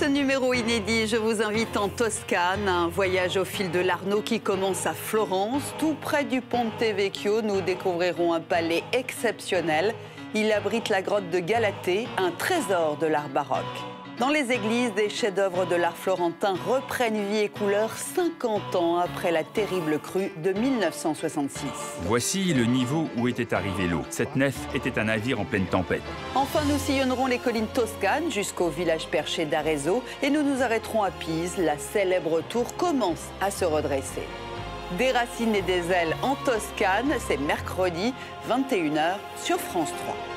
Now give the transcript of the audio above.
ce numéro inédit, je vous invite en Toscane, un voyage au fil de l'Arno qui commence à Florence. Tout près du Ponte Vecchio, nous découvrirons un palais exceptionnel. Il abrite la grotte de Galatée, un trésor de l'art baroque. Dans les églises, des chefs-d'œuvre de l'art florentin reprennent vie et couleur 50 ans après la terrible crue de 1966. Voici le niveau où était arrivée l'eau. Cette nef était un navire en pleine tempête. Enfin, nous sillonnerons les collines toscanes jusqu'au village perché d'Arezzo et nous nous arrêterons à Pise. La célèbre tour commence à se redresser. Des racines et des ailes en Toscane, c'est mercredi, 21 h sur France 3.